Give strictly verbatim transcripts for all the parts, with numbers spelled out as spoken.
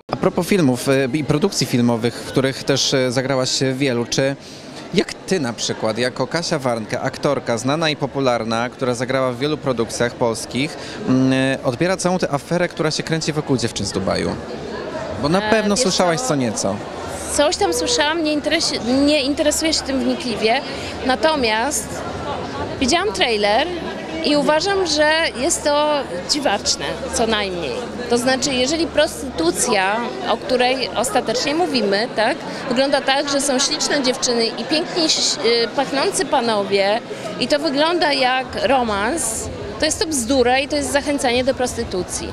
A propos filmów i produkcji filmowych, w których też zagrałaś wielu, czy jak ty na przykład, jako Kasia Warnke, aktorka znana i popularna, która zagrała w wielu produkcjach polskich, odbiera całą tę aferę, która się kręci wokół dziewczyn z Dubaju? Bo na E, pewno wiesz słyszałaś co? co nieco. Coś tam słyszałam, nie, interesuje, nie interesuję się tym wnikliwie, natomiast widziałam trailer i uważam, że jest to dziwaczne, co najmniej. To znaczy, jeżeli prostytucja, o której ostatecznie mówimy, tak, wygląda tak, że są śliczne dziewczyny i pięknie y, pachnący panowie i to wygląda jak romans, to jest to bzdura i to jest zachęcanie do prostytucji.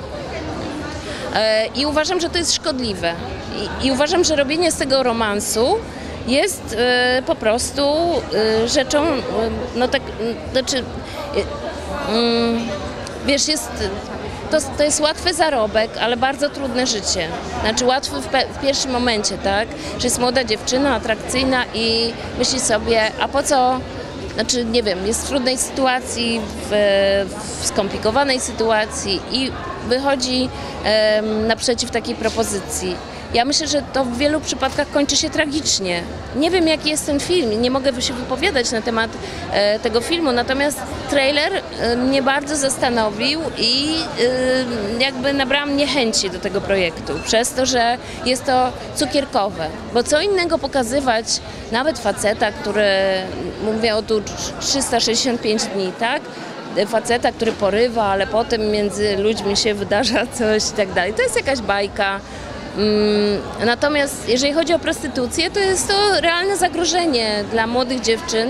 I uważam, że to jest szkodliwe. I, i uważam, że robienie z tego romansu jest e, po prostu e, rzeczą, e, no tak, e, znaczy, e, mm, wiesz, jest, to, to jest łatwy zarobek, ale bardzo trudne życie. Znaczy łatwy w, pe, w pierwszym momencie, tak, że jest młoda dziewczyna, atrakcyjna i myśli sobie, a po co, znaczy nie wiem, jest w trudnej sytuacji, w, w skomplikowanej sytuacji i wychodzi um, naprzeciw takiej propozycji. Ja myślę, że to w wielu przypadkach kończy się tragicznie. Nie wiem, jaki jest ten film, nie mogę się wypowiadać na temat e, tego filmu, natomiast trailer e, mnie bardzo zastanowił i e, jakby nabrałam niechęci do tego projektu, przez to, że jest to cukierkowe. Bo co innego pokazywać nawet faceta, który, mówię o tu trzysta sześćdziesiąt pięć dni, tak? Faceta, który porywa, ale potem między ludźmi się wydarza coś i tak dalej. To jest jakaś bajka. Natomiast jeżeli chodzi o prostytucję, to jest to realne zagrożenie dla młodych dziewczyn,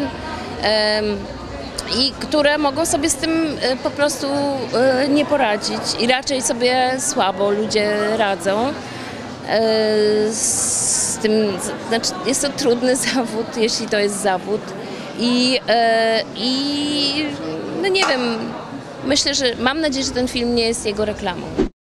i które mogą sobie z tym po prostu nie poradzić i raczej sobie słabo ludzie radzą. Z tym, znaczy jest to trudny zawód, jeśli to jest zawód. I, i no nie wiem, myślę, że mam nadzieję, że ten film nie jest jego reklamą.